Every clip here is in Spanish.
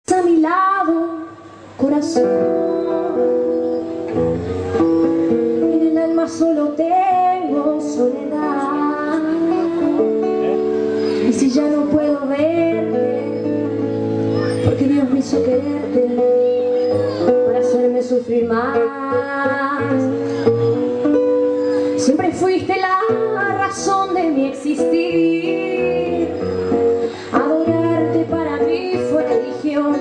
A mi lado, corazón, en el alma solo tengo soledad. Y si ya no puedo verte, porque Dios me hizo quererte para hacerme sufrir más. Siempre fuiste la razón de mi existir. Adorarte para mí fue religión,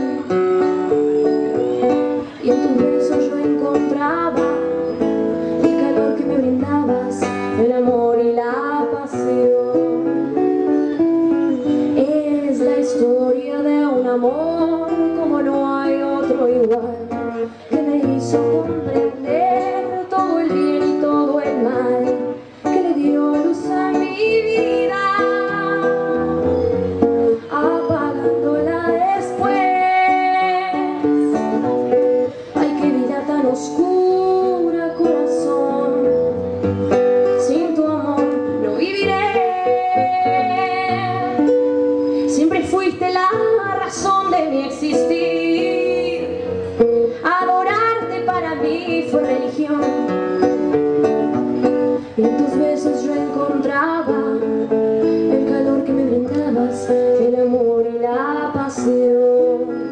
y en tus besos yo encontraba el calor que me brindabas, el amor y la pasión. Es la historia de un amor como no hay otro igual, que me hizo comprender todo el bien y todo el mal, que le dio luz a mi vida, apagándola después. Ay, qué vida tan oscura, corazón, sin tu amor no viviré. Siempre fuiste la razón de mi existir. Adorarte para mí fue religión, y en tus besos yo encontraba el calor que me brindabas, el amor y la pasión.